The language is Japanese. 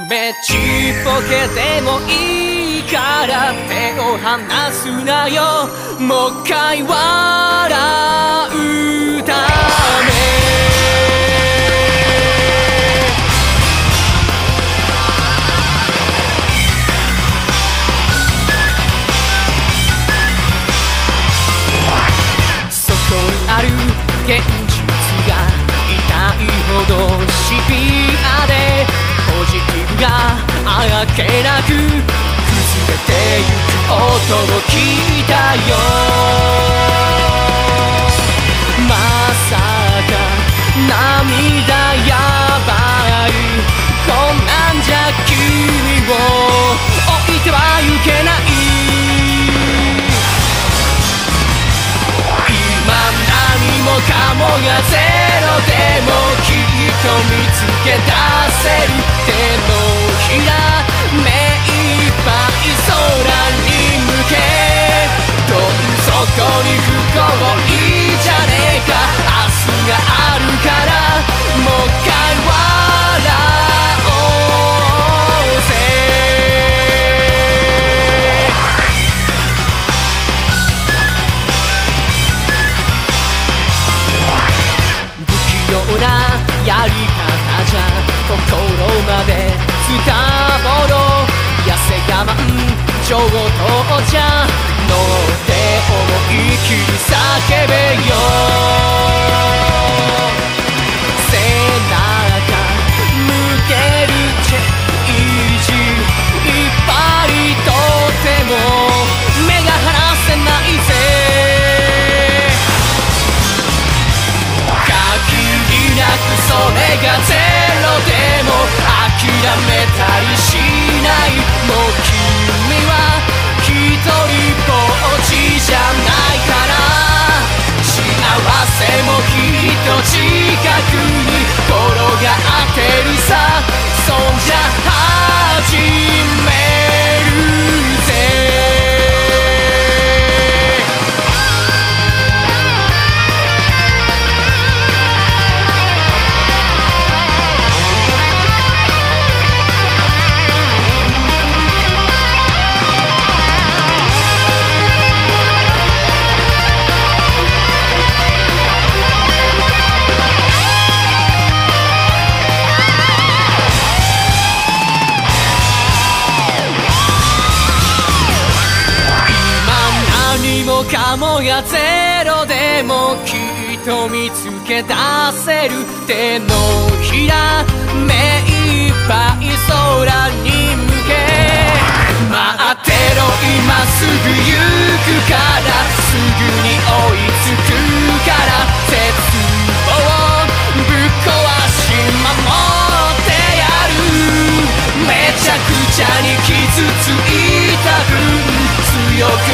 めちっぽけでもいいから手を離すなよ。もう一回笑うため。そこにある現実が痛いほどシビアで、ポジティブがあっけなく崩れてゆく音を聞いたよ。まさか涙やばい、こんなんじゃ君を置いてはゆけない。今何もかもがゼロでもきっと見つけ出せる。手のひら目いっぱい空に向け、どん底に不幸いいじゃねえか。明日があるからもう一回笑おうぜ。不器用なやり方じゃ心までズタボロ、痩せ我慢上等じゃ乗って思い切り叫べよ。背中向けるチェイジいっぱいとっても目が離せないぜ。限りなくそれがゼロでも諦めたりしない。もう君は一人ぼっちじゃないから、幸せもきっと近くに転がってるさ。そんじゃ始めるぜ。かもがゼロでもきっと見つけ出せる。手のひら目いっぱい空に向け、待ってろ今すぐ行くから、すぐに追いつくから、絶望ぶっ壊し守ってやる。めちゃくちゃに傷ついた分強く